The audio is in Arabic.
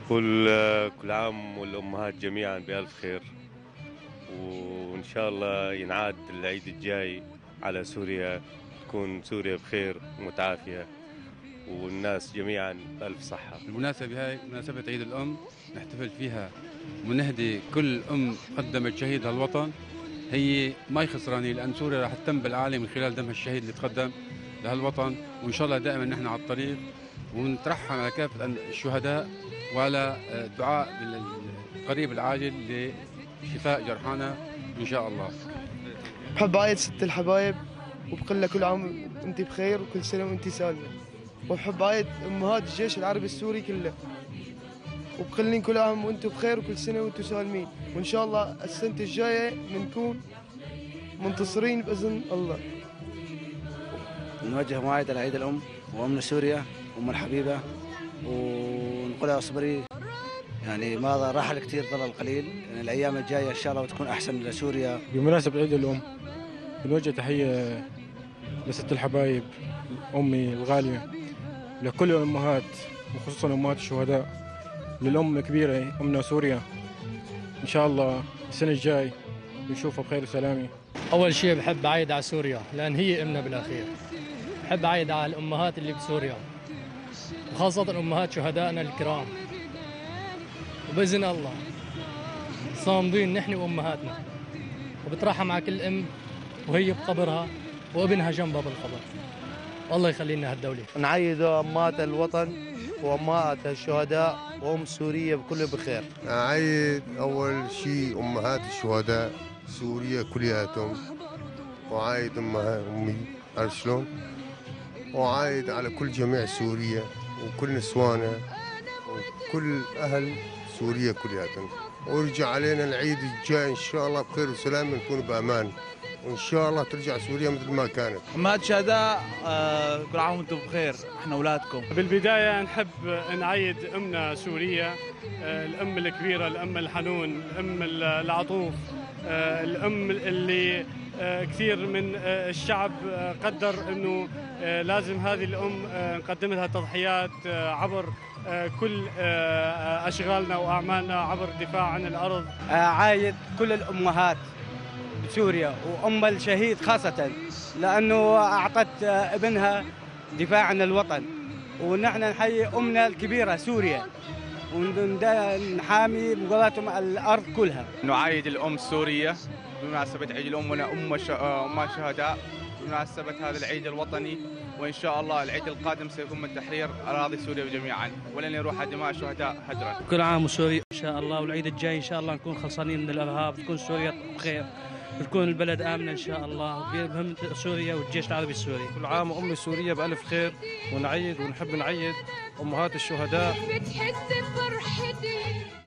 كل عام والأمهات جميعا بألف خير، وإن شاء الله ينعاد العيد الجاي على سوريا، تكون سوريا بخير ومتعافية، والناس جميعا بألف صحة. المناسبة هاي مناسبة عيد الأم، نحتفل فيها ونهدي كل أم قدمت شهيد للوطن. هي ما هي خسرانة، لأن سوريا راح تتم بالعالم من خلال دمها الشهيد اللي تقدم لهالوطن. وإن شاء الله دائما نحن على الطريق، ونترحم على كافة الشهداء، وعلى الدعاء بالقريب العاجل لشفاء جرحانا إن شاء الله. بحب أعيد ست الحبايب وبقول لها كل عام وأنت بخير وكل سنة وأنت سالمة. وبحب أعيد أمهات الجيش العربي السوري كله، وبقول لهم كل عام وأنتم بخير وكل سنة وأنتم سالمين، وإن شاء الله السنة الجاية بنكون منتصرين بإذن الله. نوجه مواعيد على عيد الأم وأمنا سوريا أم الحبيبة، ونقول لها اصبري، يعني ما رحل كثير ظل القليل، يعني الأيام الجاية إن شاء الله بتكون أحسن لسوريا. بمناسبة عيد الأم بنوجه تحية لست الحبايب، أمي الغالية، لكل الأمهات وخصوصا أمهات الشهداء، للأم الكبيرة أمنا سوريا. إن شاء الله السنة الجاي نشوفها بخير وسلامة. أول شيء بحب أعيد على سوريا لأن هي أمنا بالأخير. بحب أعيد على الأمهات اللي بسوريا، وخاصة أمهات شهدائنا الكرام، وبإذن الله صامدين نحن وأمهاتنا، وبتراحم على كل أم وهي بقبرها وابنها جنبها بالقبر. الله يخلي لنا هالدولة. نعيد أمهات الوطن وأمهات الشهداء وأم سوريا بكل بخير. أعيد أول شيء أمهات الشهداء سوريا كلياتهم، وعايد أمي، عرفت شلون؟ وعايد على كل جميع سوريا وكل نسوانها وكل أهل سوريا كلياتهم، ويرجع علينا العيد الجاي إن شاء الله بخير وسلام، نكون بأمان، وإن شاء الله ترجع سوريا مثل ما كانت. أمهات الشهداء كل عام وأنتم بخير، إحنا أولادكم. بالبداية نحب نعيد أمنا سوريا، الأم الكبيرة، الأم الحنون، الأم العطوف، الأم اللي كثير من الشعب قدر أنه لازم هذه الأم نقدم لها تضحيات عبر كل أشغالنا وأعمالنا، عبر الدفاع عن الأرض. عايد كل الأمهات بسوريا وأم الشهيد خاصة، لأنه أعطت ابنها دفاع عن الوطن، ونحن نحيي أمنا الكبيرة سوريا، ونحامي مقاومتهم الأرض كلها. نعايد الأم السورية بمناسبة عيد الأم، أمها شهداء بمناسبة هذا العيد الوطني، وإن شاء الله العيد القادم سيكون من تحرير أراضي سوريا جميعا، ولن يروح دماء الشهداء هدرا. كل عام وسوريا إن شاء الله، والعيد الجاي إن شاء الله نكون خلصانين من الإرهاب، تكون سوريا بخير، وتكون البلد آمنة إن شاء الله، بهم سوريا والجيش العربي السوري. كل عام وأم سوريا بألف خير، ونعيد ونحب نعيد أمهات الشهداء.